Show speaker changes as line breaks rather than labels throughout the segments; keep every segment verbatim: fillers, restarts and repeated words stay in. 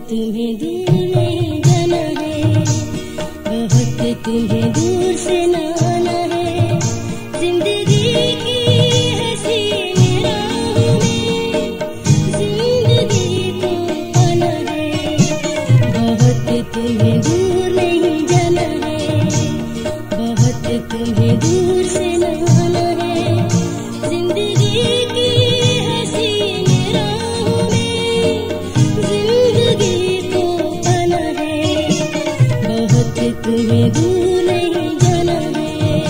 तुम्हें दूर नहीं जाना है, बहुत तुम्हें दूर से न आना है। जिंदगी की हसीन राहों में जिंदगी को पाना है, बहुत तुम्हें दूर नहीं जाना है, बहुत तुम्हें दूर से न आना है। जिंदगी की हसीन राहों में जिंदगी को पाना है, बहुत तुम्हें दूर नहीं जाना है।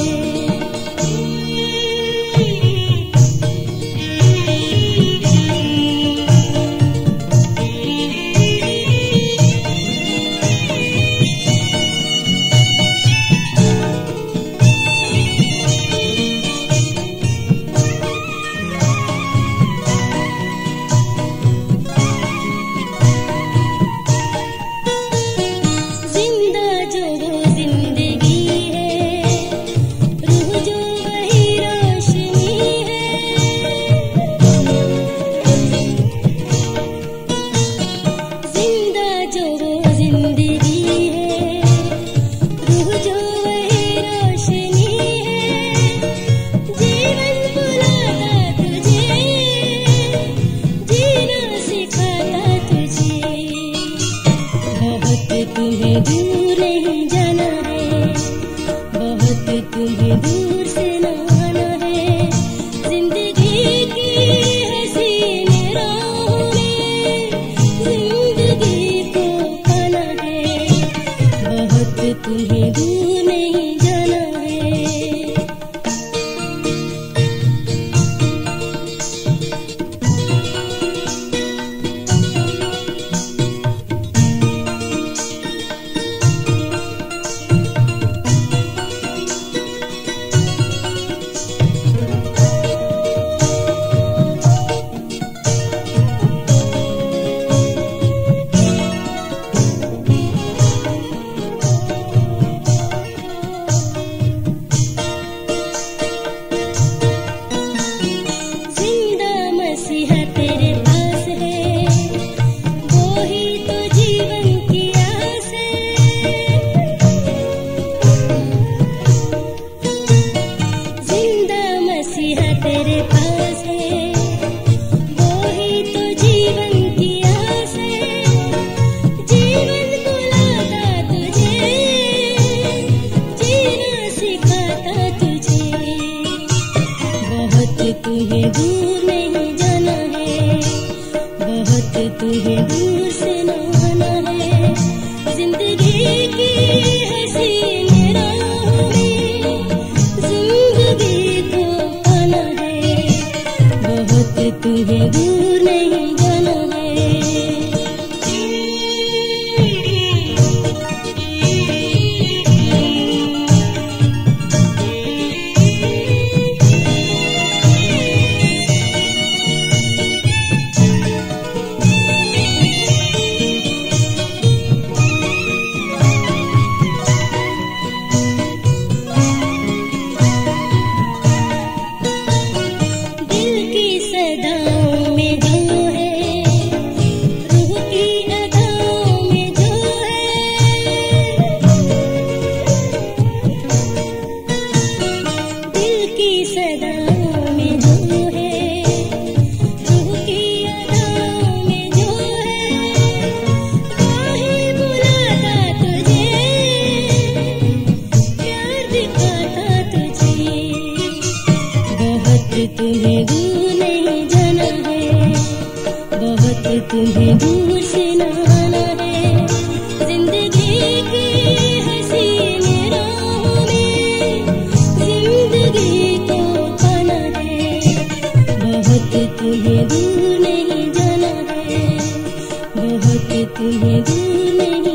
तुम्हें दूर नहीं जाना है, बहुत तुम्हें दूर से न आना है। जिंदगी की हसीन राहों में जिंदगी को पाना है, बहुत तुम्हें दूर नहीं जाना है। तेरे पास है, वो ही तो जीवन की आस है। जीवन बुलाता तुझे, जीना सिखाता तुझे, बहुत तुम्हें दूर नहीं जाना है, बहुत तुम्हें दूर से न आना है। जिंदगी की हसीन राहों में जिंदगी को पाना है, बहुत तुम्हें दूर नहीं जाना है। तुम्हें दूर नहीं जाना है, बहुत तुम्हें दूर से न आना है। जिंदगी की हसीन राहों में जिंदगी को पाना है, बहुत तुम्हें दूर नहीं जाना है, बहुत तुम्हें दूर नहीं